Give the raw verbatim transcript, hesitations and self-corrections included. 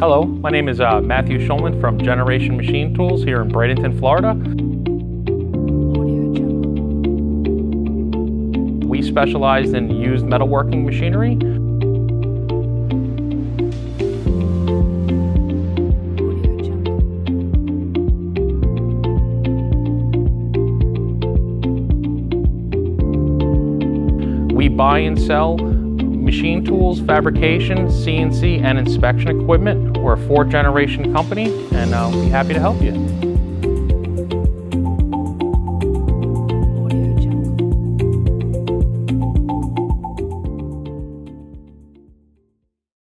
Hello, my name is uh, Matthew Schulman from Generation Machine Tools here in Bradenton, Florida. We specialize in used metalworking machinery. We buy and sell machine tools, fabrication, C N C, and inspection equipment. We're a fourth generation company, and uh, we'll be happy to help you.